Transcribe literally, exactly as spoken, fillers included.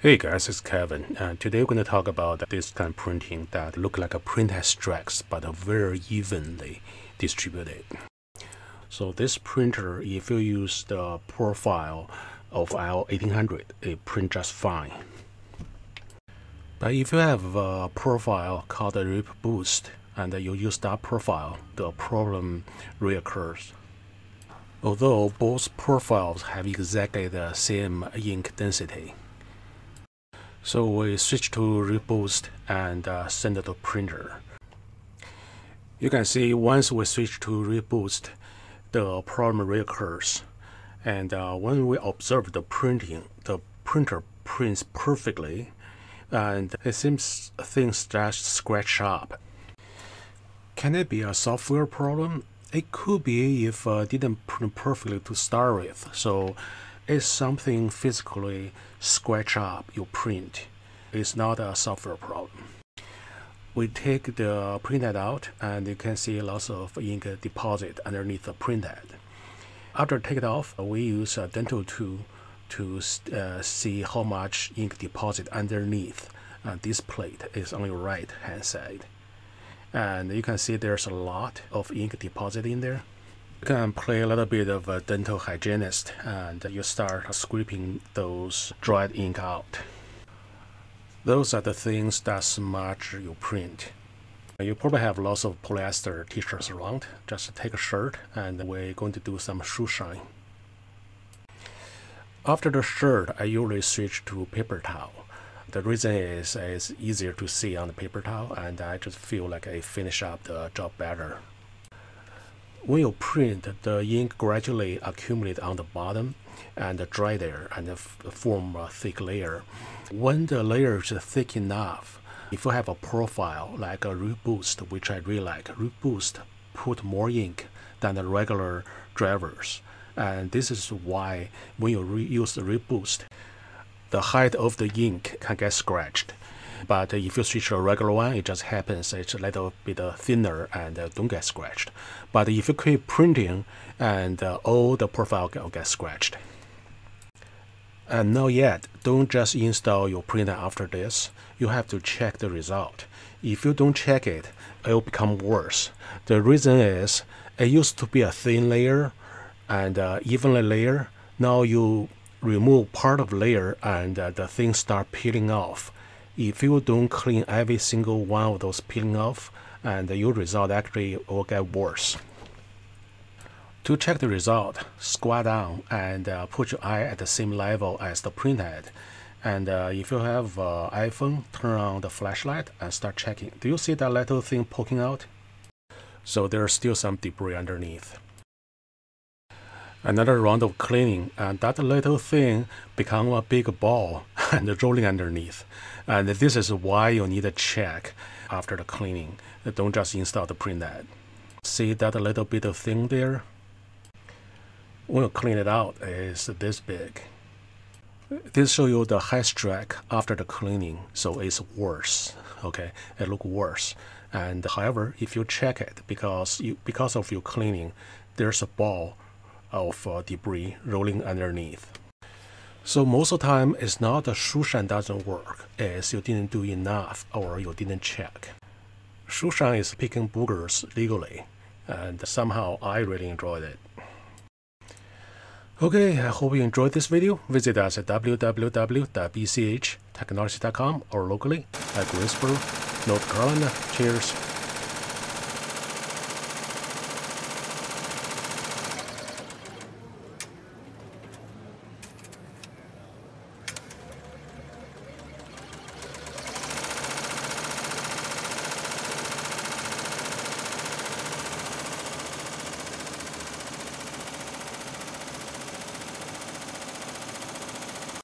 Hey guys, it's Kevin, and today we're going to talk about this kind of printing that look like a printhead strikes but are very evenly distributed. So this printer, if you use the profile of L eighteen hundred, it prints just fine. But if you have a profile called a rip boost and you use that profile, the problem reoccurs. Although both profiles have exactly the same ink density. So we switch to reboost and uh, send it to printer. You can see once we switch to reboost, the problem reoccurs. And uh, when we observe the printing, the printer prints perfectly, and it seems things just scratch up. Can it be a software problem? It could be if uh, it didn't print perfectly to start with. So it's something physically scratch up your print. It's not a software problem. We take the printhead out and you can see lots of ink deposit underneath the printhead. After take it off, we use a dental tool to uh, see how much ink deposit underneath uh, this plate is on your right hand side. And you can see there's a lot of ink deposit in there. You can play a little bit of a dental hygienist and you start scraping those dried ink out. Those are the things that smudge your print. You probably have lots of polyester t-shirts around. Just take a shirt and we're going to do some shoe shine. After the shirt, I usually switch to paper towel. The reason is it's easier to see on the paper towel and I just feel like I finish up the job better. When you print, the ink gradually accumulates on the bottom and dry there and form a thick layer. When the layer is thick enough, if you have a profile like a reboost, which I really like, reboost put more ink than the regular drivers. And this is why when you re use the reboost, the height of the ink can get scratched. But if you switch to a regular one, it just happens it's a little bit thinner and uh, don't get scratched. But if you keep printing, and uh, all the profile will get scratched. And not yet, don't just install your printer after this. You have to check the result. If you don't check it, it will become worse. The reason is, it used to be a thin layer and uh, evenly layer. Now you remove part of the layer and uh, the things start peeling off. If you don't clean every single one of those peeling off, and your result actually will get worse. To check the result, squat down and uh, put your eye at the same level as the printhead. And uh, if you have an uh, iPhone, turn on the flashlight and start checking. Do you see that little thing poking out? So there's still some debris underneath. Another round of cleaning, and that little thing become a big ball and rolling underneath. And this is why you need to check after the cleaning. Don't just install the printhead. See that little bit of thing there? When you clean it out, it's this big. This shows you the high strike after the cleaning, so it's worse. Okay, it looks worse. And however, if you check it, because you because of your cleaning, there's a ball of uh, debris rolling underneath. So most of the time, it's not the shoe shine doesn't work, it's you didn't do enough or you didn't check. Shoe shine is picking boogers legally, and somehow I really enjoyed it. Okay, I hope you enjoyed this video. Visit us at w w w dot b c h technologies dot com or locally at Greensboro, North Carolina. Cheers!